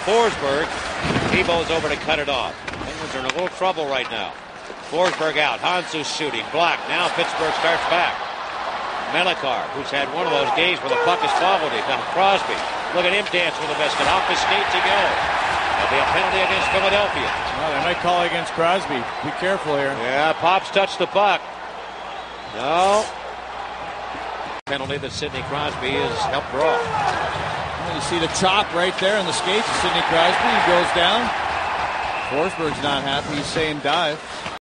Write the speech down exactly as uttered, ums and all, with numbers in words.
Forsberg. Tebow's over to cut it off. Penguins are in a little trouble right now. Forsberg out. Hansu shooting. Blocked. Now Pittsburgh starts back. Melikar, who's had one of those games where the puck has followed him. Now Crosby. Look at him dance with the biscuit. Off his skates he goes. There'll be a penalty against Philadelphia. Well, they might call against Crosby. Be careful here. Yeah, Pops touched the puck. No. Penalty that Sidney Crosby has helped draw. Well, you see the chop right there in the skates of Sidney Crosby. He goes down. Forsberg's not happy. He's saying dive.